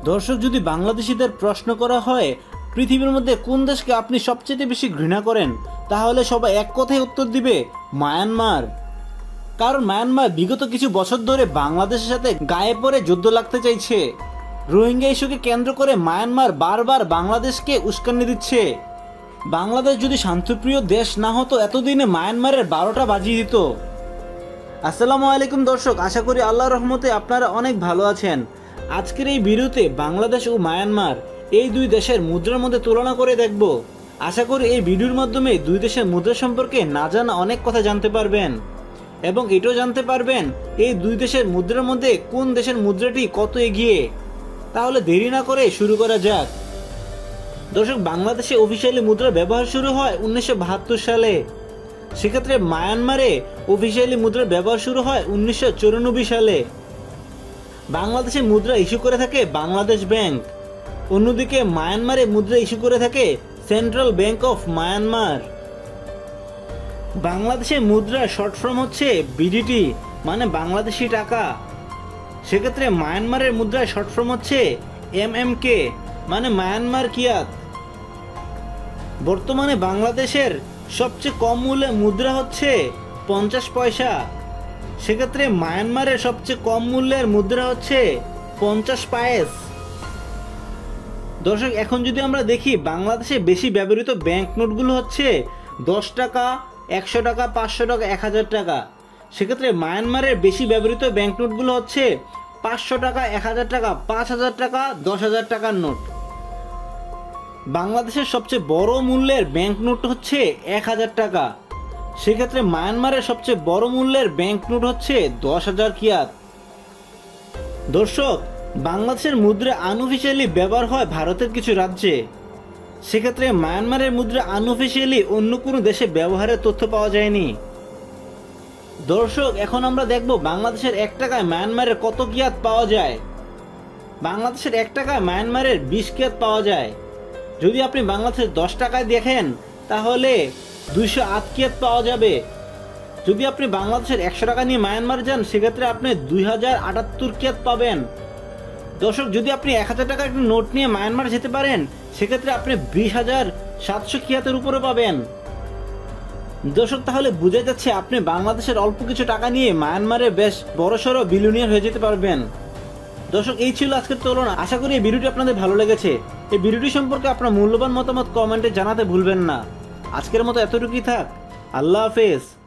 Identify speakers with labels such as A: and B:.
A: দর্শক, যদি বাংলাদেশিদের প্রশ্ন করা হয় পৃথিবীর মধ্যে কোন দেশকে আপনি সবচেয়ে বেশি ঘৃণা করেন, তাহলে সবাই এক কথায় উত্তর দিবে মায়ানমার। কারণ মায়ানমার বিগত কিছু বছর ধরে বাংলাদেশের সাথে গায়ে পড়ে যুদ্ধ লাগতে চাইছে। রোহিঙ্গা ইস্যুকে কেন্দ্র করে মায়ানমার বারবার বাংলাদেশকে উস্কানি দিচ্ছে। বাংলাদেশ যদি শান্তিপ্রিয় দেশ না হতো এতদিনে মায়ানমারের 12টা বাজিয়ে দিত। আসসালামু আলাইকুম দর্শক, আশা করি আল্লাহর রহমতে আপনারা অনেক ভালো আছেন। আজকের এই ভিডিওতে বাংলাদেশ ও মায়ানমার এই দুই দেশের মুদ্রার মধ্যে তুলনা করে দেখব। আশা করি এই ভিডিওর মাধ্যমে দুই দেশের মুদ্রা সম্পর্কে না জানা অনেক কথা জানতে পারবেন এবং এটাও জানতে পারবেন এই দুই দেশের মুদ্রার মধ্যে কোন দেশের মুদ্রাটি কত এগিয়ে। তাহলে দেরি না করে শুরু করা যাক। দর্শক, বাংলাদেশে অফিসিয়ালি মুদ্রার ব্যবহার শুরু হয় 1972 সালে। সেক্ষেত্রে মায়ানমারে অফিসিয়ালি মুদ্রার ব্যবহার শুরু হয় 1994 সালে। বাংলাদেশে মুদ্রা ইস্যু করে থাকে বাংলাদেশ ব্যাংক, অন্যদিকে মায়ানমারে মুদ্রা ইস্যু করে থাকে সেন্ট্রাল ব্যাংক অফ মায়ানমার। বাংলাদেশে মুদ্রার শর্ট ফর্ম হচ্ছে বিডিটি, মানে বাংলাদেশি টাকা। সেক্ষেত্রে মায়ানমারের মুদ্রার শর্ট ফর্ম হচ্ছে এমএমকে, মানে মায়ানমার কিয়াত। বর্তমানে বাংলাদেশের সবচেয়ে কম মূল্যের মুদ্রা হচ্ছে 50 পয়সা। সেক্ষেত্রে মায়ানমারের সবচেয়ে কম মূল্যের মুদ্রা হচ্ছে 50 পায়েস। দর্শক, এখন যদি আমরা দেখি বাংলাদেশে বেশি ব্যবহৃত ব্যাংক নোটগুলো হচ্ছে 10 টাকা, 100 টাকা, 500 টাকা, 1000 টাকা। সেক্ষেত্রে মায়ানমারের বেশি ব্যবহৃত ব্যাংক নোটগুলো হচ্ছে 500 টাকা, 1000 টাকা, 5000 টাকা, 10,000 টাকার নোট। বাংলাদেশের সবচেয়ে বড় মূল্যের ব্যাংক নোট হচ্ছে 1000 টাকা। সেক্ষেত্রে মায়ানমারের সবচেয়ে বড় মূল্যের ব্যাংক নোট হচ্ছে 10,000 কিয়াত। দর্শক, বাংলাদেশের মুদ্রা আনঅফিসিয়ালি ব্যবহার হয় ভারতের কিছু রাজ্যে। সেক্ষেত্রে মায়ানমারের মুদ্রা আনঅফিসিয়ালি অন্য কোনো দেশে ব্যবহারের তথ্য পাওয়া যায়নি। দর্শক, এখন আমরা দেখব বাংলাদেশের 1 টাকায় মায়ানমারের কত কিয়াত পাওয়া যায়। বাংলাদেশের 1 টাকায় মায়ানমারের 20 কিয়াত পাওয়া যায়। যদি আপনি বাংলাদেশের 10 টাকায় দেখেন তাহলে 208 কিয়াত পাওয়া যাবে। যদি আপনি বাংলাদেশের 100 টাকা নিয়ে মায়ানমার যান সেক্ষেত্রে আপনি 2078 কিয়াত পাবেন। দর্শক, যদি আপনি 1000 টাকার একটা নোট নিয়ে মায়ানমার যেতে পারেন সেক্ষেত্রে আপনি 20,700 কিয়াতের উপরে পাবেন। দর্শক, তাহলে বোঝা যাচ্ছে আপনি বাংলাদেশের অল্প কিছু টাকা নিয়ে মায়ানমারে বেশ বড়সড় বিলিয়নিয়ার হয়ে যেতে পারবেন। দর্শক, এই ছিল আজকের তুলনা। আশা করি এই ভিডিওটি আপনাদের ভালো লেগেছে। এই ভিডিওটি সম্পর্কে আপনার মূল্যবান মতামত কমেন্টে জানাতে ভুলবেন না। আজকের মতো এতটুকুই থাক। আল্লাহ হাফেজ।